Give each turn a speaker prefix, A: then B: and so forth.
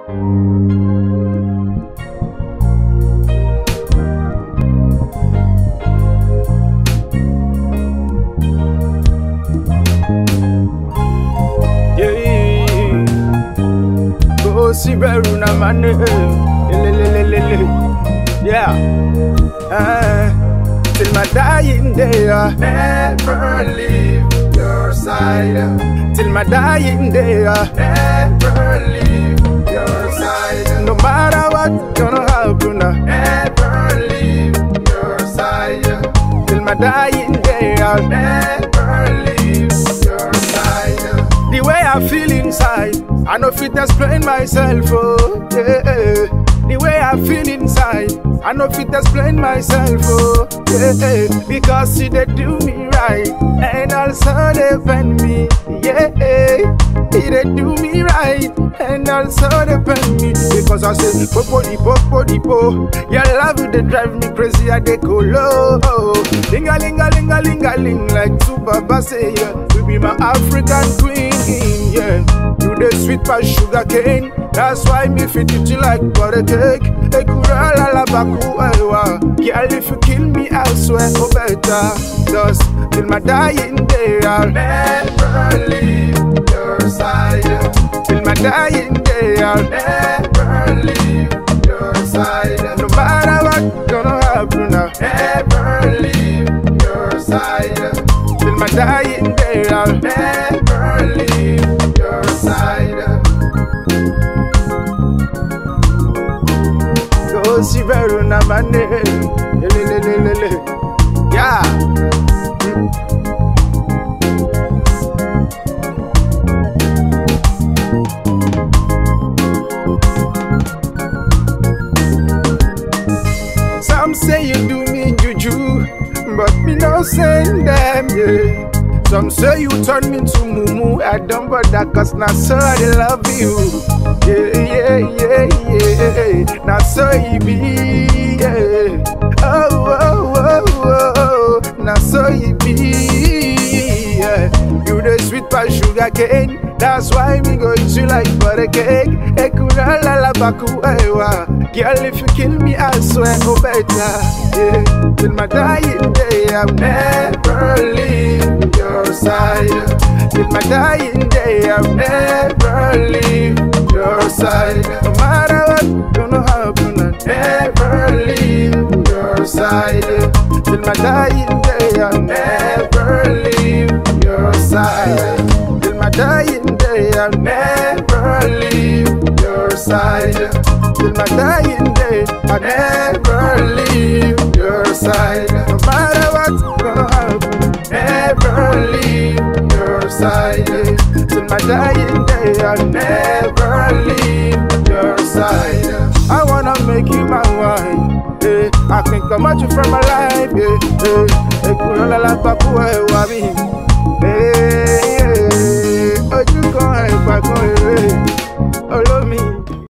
A: Siberuna mane, yeah. Till my dying day, I never leave your side. Till my dying day, I never leave your side. No matter what gonna happen, I never leave your side. Till my dying day, I'll never leave your side. The way I feel inside, I know fit explain myself, oh, yeah. The way I feel inside, I know fit explain myself, oh, yeah. Because see they do me right, and also they bend me, yeah. They do me right, and also they bend me. Because I say, popo di popo di po. Your love they drive me crazy, I they go low. Ling-a-ling-a-ling-a-ling-a-ling, like Super Bass, yeah. You be my African queen, yeah. You the sweet by sugar cane. That's why me fit you like butter cake. Ekura la la baku ewa. Girl, if you kill me, I'll swear no better. Just till my dying day, I'll never leave your side. Till my dying day, I'll never leave your side. No matter what gonna happen, I'll never leave your side. Till my dying day, I'll never leave your side. Go see Verona mane, yeah. Some say you do me juju, but me no send them, yeah. Some say you turn me to mumu, I don't bother cause now so I love you. Yeah. Now so you be, yeah. Oh. Now so you be, yeah. You the sweet by sugar cane. That's why me go eat you like butter cake. Ekura la la baku ewa. Girl, if you kill me, I swear no better. Yeah. Till my dying day, I'll never leave your side. Till my dying day, I'll never leave your side. No matter what gonna happen, I'll never leave your side. Till my dying day, I'll never leave your side. Till my dying day, I'll never leave your side. Till my dying day, I'll never leave your side. No matter what's gonna happen, never leave your side. Till my dying day, I'll never leave your side. I wanna make you my wife, yeah. I can come at you from my life, yeah.